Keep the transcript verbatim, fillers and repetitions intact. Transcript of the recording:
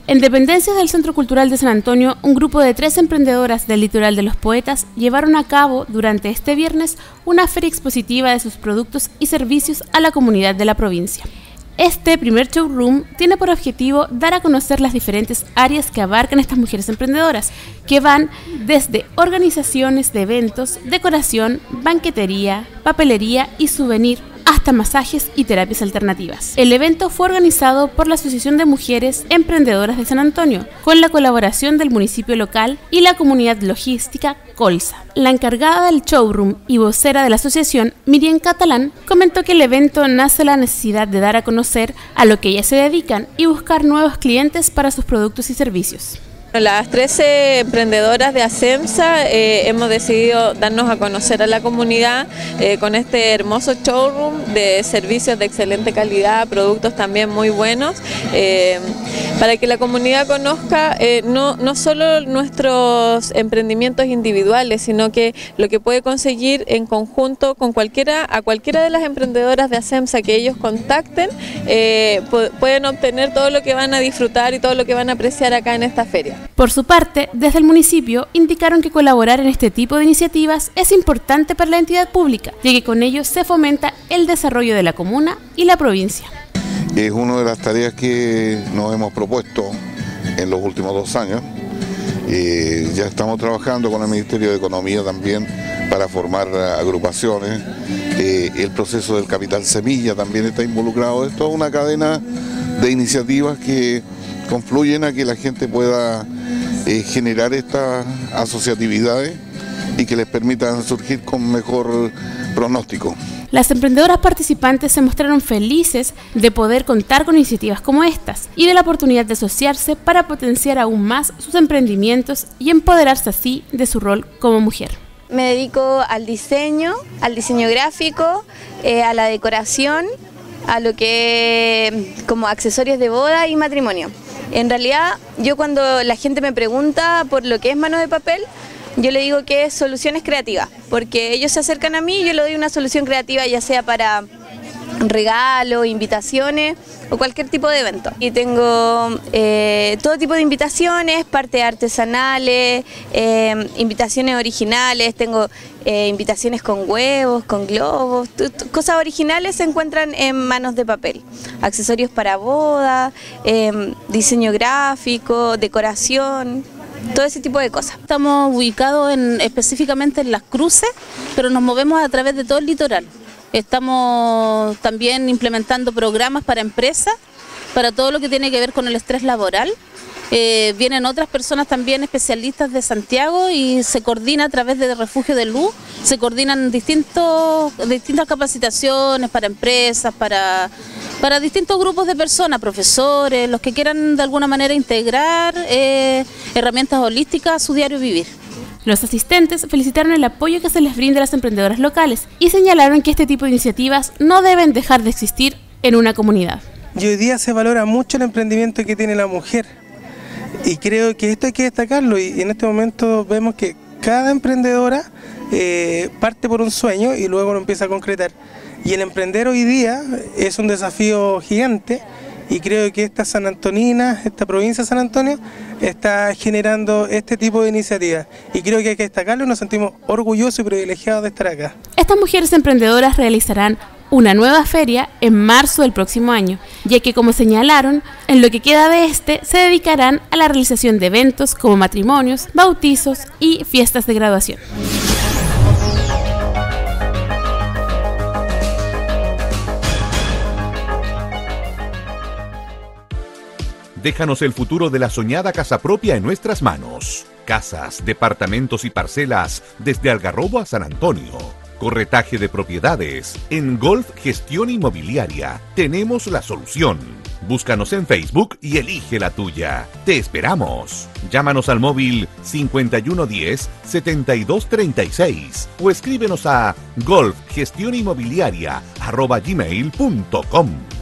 En dependencias del Centro Cultural de San Antonio, un grupo de tres emprendedoras del Litoral de los Poetas llevaron a cabo durante este viernes una feria expositiva de sus productos y servicios a la comunidad de la provincia. Este primer showroom tiene por objetivo dar a conocer las diferentes áreas que abarcan estas mujeres emprendedoras, que van desde organizaciones de eventos, decoración, banquetería, papelería y souvenir, hasta masajes y terapias alternativas. El evento fue organizado por la Asociación de Mujeres Emprendedoras de San Antonio, con la colaboración del municipio local y la comunidad logística Colsa. La encargada del showroom y vocera de la asociación, Miriam Catalán, comentó que el evento nace de la necesidad de dar a conocer a lo que ellas se dedican y buscar nuevos clientes para sus productos y servicios. Las trece emprendedoras de ASEMSA eh, hemos decidido darnos a conocer a la comunidad eh, con este hermoso showroom de servicios de excelente calidad, productos también muy buenos, eh, para que la comunidad conozca eh, no, no solo nuestros emprendimientos individuales, sino que lo que puede conseguir en conjunto con cualquiera, a cualquiera de las emprendedoras de ASEMSA que ellos contacten, eh, pueden obtener todo lo que van a disfrutar y todo lo que van a apreciar acá en esta feria. Por su parte, desde el municipio indicaron que colaborar en este tipo de iniciativas es importante para la entidad pública, ya que con ello se fomenta el desarrollo de la comuna y la provincia. Es una de las tareas que nos hemos propuesto en los últimos dos años. Eh, ya estamos trabajando con el Ministerio de Economía también para formar agrupaciones. Eh, el proceso del Capital Semilla también está involucrado. Esto es una cadena de iniciativas que confluyen a que la gente pueda eh, generar estas asociatividades y que les permitan surgir con mejor pronóstico. Las emprendedoras participantes se mostraron felices de poder contar con iniciativas como estas y de la oportunidad de asociarse para potenciar aún más sus emprendimientos y empoderarse así de su rol como mujer. Me dedico al diseño, al diseño gráfico, eh, a la decoración, a lo que como accesorios de boda y matrimonio. En realidad, yo cuando la gente me pregunta por lo que es mano de papel, yo le digo que es soluciones creativas, porque ellos se acercan a mí y yo le doy una solución creativa, ya sea para regalos, invitaciones o cualquier tipo de evento. Y tengo eh, todo tipo de invitaciones, partes artesanales, eh, invitaciones originales, tengo eh, invitaciones con huevos, con globos, cosas originales se encuentran en manos de papel. Accesorios para boda, eh, diseño gráfico, decoración, todo ese tipo de cosas. Estamos ubicados en, específicamente en Las Cruces, pero nos movemos a través de todo el litoral. Estamos también implementando programas para empresas, para todo lo que tiene que ver con el estrés laboral. Eh, vienen otras personas también especialistas de Santiago y se coordina a través de Refugio de Luz, se coordinan distintos, distintas capacitaciones para empresas, para, para distintos grupos de personas, profesores, los que quieran de alguna manera integrar eh, herramientas holísticas a su diario vivir. Los asistentes felicitaron el apoyo que se les brinda a las emprendedoras locales y señalaron que este tipo de iniciativas no deben dejar de existir en una comunidad. Y hoy día se valora mucho el emprendimiento que tiene la mujer y creo que esto hay que destacarlo, y en este momento vemos que cada emprendedora eh, parte por un sueño y luego lo empieza a concretar, y el emprender hoy día es un desafío gigante. Y creo que esta San Antonina, esta provincia de San Antonio, está generando este tipo de iniciativas. Y creo que hay que destacarlo y nos sentimos orgullosos y privilegiados de estar acá. Estas mujeres emprendedoras realizarán una nueva feria en marzo del próximo año, ya que, como señalaron, en lo que queda de este se dedicarán a la realización de eventos como matrimonios, bautizos y fiestas de graduación. Déjanos el futuro de la soñada casa propia en nuestras manos. Casas, departamentos y parcelas desde Algarrobo a San Antonio. Corretaje de propiedades. En Golf Gestión Inmobiliaria tenemos la solución. Búscanos en Facebook y elige la tuya. Te esperamos. Llámanos al móvil cincuenta y uno diez, setenta y dos treinta y seis o escríbenos a golf gestión inmobiliaria arroba gmail punto com.